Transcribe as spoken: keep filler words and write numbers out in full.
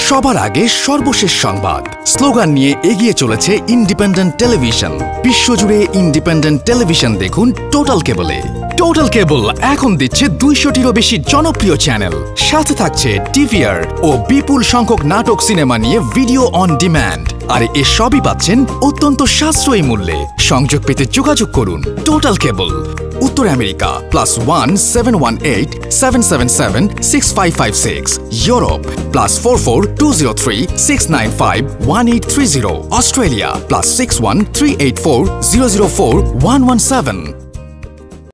সবার আগে সর্বশেষ সংবাদ স্লোগান নিয়ে এগিয়ে চলেছে ইন্ডিপেন্ডেন্ট টেলিভিশন। বিশ্বজুড়ে ইন্ডিপেন্ডেন্ট টেলিভিশন দেখুন টোটাল কেবলে। টোটাল কেবল এখন দিচ্ছে দুইশোটিরও বেশি জনপ্রিয় চ্যানেল, সাথে থাকছে টিভিআর ও বিপুল সংখ্যক নাটক সিনেমা নিয়ে ভিডিও অন ডিম্যান্ড। আর এসবই পাচ্ছেন অত্যন্ত সাশ্রয়ী মূল্যে। সংযোগ পেতে যোগাযোগ করুন টোটাল কেবল, উত্তর America plus one seven one eight seven seven seven six five five six, Europe plus four four two zero three six nine five one eight three zero, Australia plus six one three eight four zero zero four one one seven.